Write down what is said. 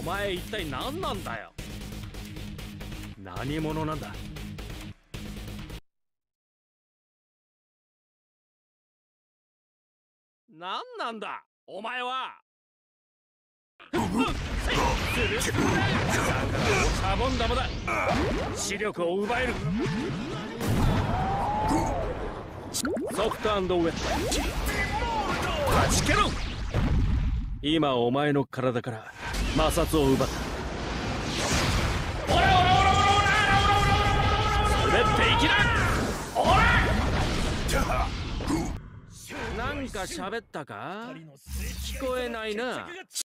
前一体何なんだよ。何者なんだ。何なんだお前は。だからシャボン玉だ。視力を奪える。ソフト&ウェットはじけろ。今お前の体から摩擦を奪った。オラオラオラオラオラオラオラオラオラオラオラ滑っていきな。オラなんか喋ったか。聞こえないな。